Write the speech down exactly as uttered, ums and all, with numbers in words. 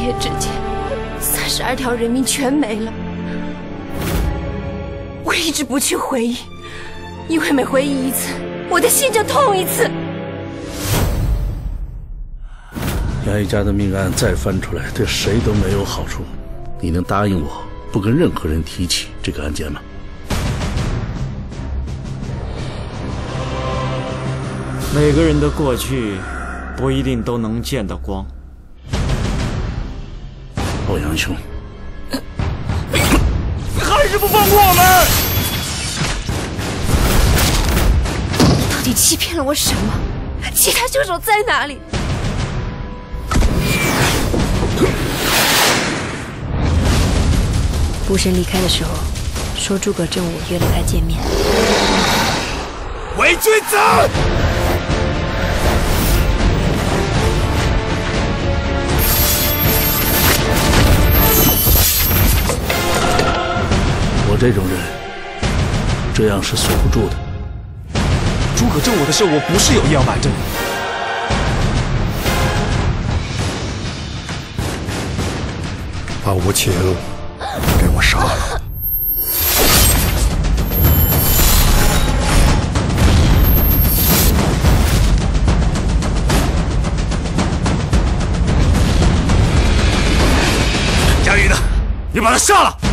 夜之间，三十二条人命全没了。我一直不去回忆，因为每回忆一次，我的心就痛一次。 杨一家的命案再翻出来，对谁都没有好处。你能答应我，不跟任何人提起这个案件吗？ 每个人的过去，不一定都能见得光。 欧阳兄， 你还是不放过我们！ 你到底欺骗了我什么？其他凶手在哪里？ 卜神离开的时候，说诸葛正午约了他见面。 伪君子！ 我这种人，这样是锁不住的。 诸葛正午的事，我不是有意要瞒着你。把吴情给我杀了！ 佳玉呢？你把他杀了！